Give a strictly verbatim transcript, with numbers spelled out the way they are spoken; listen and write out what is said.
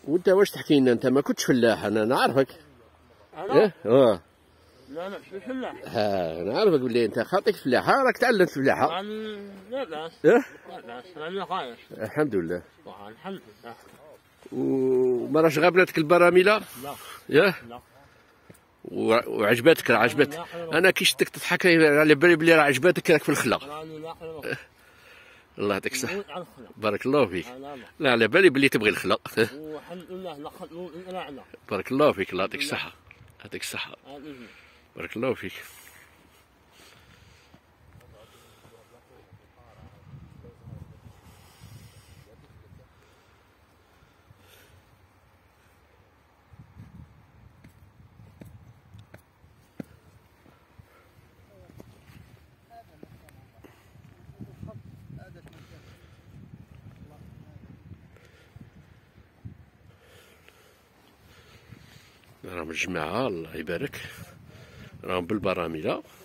وانت واش تحكي لنا؟ انت ما كنتش فلاح، انا نعرفك. انا؟ اه اه لا لا مش فلاح. ها نعرفك بلي انت خاطيك فلاح، ها راك تعلمت فلاحه. يعني لا باس. اه لا باس، راني خايف. الحمد لله. الحمد لله. وما راش غابلتك البراميله؟ لا. ياه؟ لا. وعجبتك عجبتك. انا كي شفتك تضحك على بالي بلي راه عجبتك راك في الخلا. راني لا. الله يعطيك الصحة. بارك الله فيك. لا على بالي بلي تبغي الخلا. والحمد لله لقد لا. بارك الله فيك، الله يعطيك الصحة. يعطيك الصحة. بارك الله فيك. راهم الجماعة الله يبارك راهم بالبراميلة.